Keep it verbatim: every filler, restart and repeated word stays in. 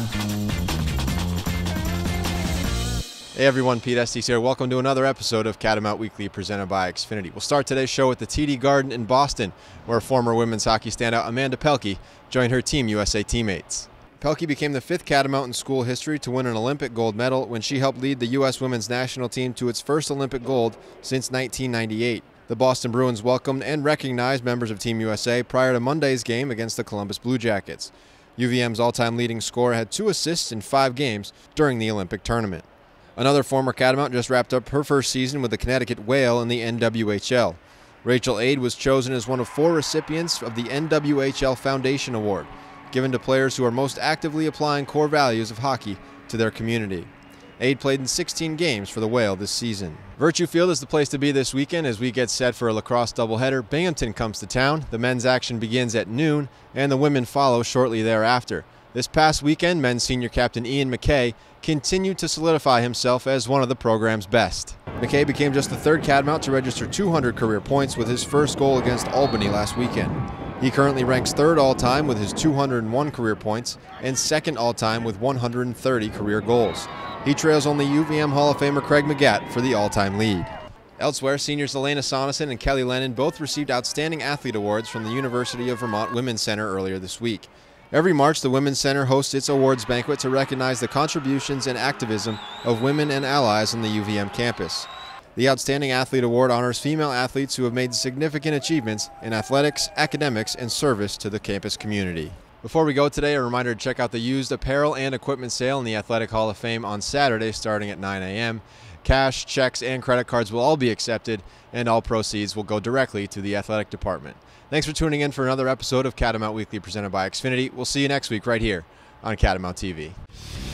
Hey everyone, Pete Estes here. Welcome to another episode of Catamount Weekly presented by Xfinity. We'll start today's show at the T D Garden in Boston, where former women's hockey standout Amanda Pelkey joined her Team U S A teammates. Pelkey became the fifth Catamount in school history to win an Olympic gold medal when she helped lead the U S women's national team to its first Olympic gold since nineteen ninety-eight. The Boston Bruins welcomed and recognized members of Team U S A prior to Monday's game against the Columbus Blue Jackets. U V M's all-time leading scorer had two assists in five games during the Olympic tournament. Another former Catamount just wrapped up her first season with the Connecticut Whale in the N W H L. Rachael Ade was chosen as one of four recipients of the N W H L Foundation Award, given to players who are most actively applying core values of hockey to their community. Ade played in sixteen games for the Whale this season. Virtue Field is the place to be this weekend as we get set for a lacrosse doubleheader. Binghamton comes to town. The men's action begins at noon, and the women follow shortly thereafter. This past weekend, men's senior captain Ian McKay continued to solidify himself as one of the program's best. McKay became just the third Catamount to register two hundred career points with his first goal against Albany last weekend. He currently ranks third all-time with his two hundred one career points and second all-time with one hundred thirty career goals. He trails only U V M Hall of Famer Craig McGatt for the all-time lead. Elsewhere, seniors Alayna Sonnesyn and Kelly Lennon both received Outstanding Athlete Awards from the University of Vermont Women's Center earlier this week. Every March, the Women's Center hosts its awards banquet to recognize the contributions and activism of women and allies on the U V M campus. The Outstanding Athlete Award honors female athletes who have made significant achievements in athletics, academics, and service to the campus community. Before we go today, a reminder to check out the used apparel and equipment sale in the Athletic Hall of Fame on Saturday starting at nine A M Cash, checks, and credit cards will all be accepted, and all proceeds will go directly to the athletic department. Thanks for tuning in for another episode of Catamount Weekly presented by Xfinity. We'll see you next week right here on Catamount T V.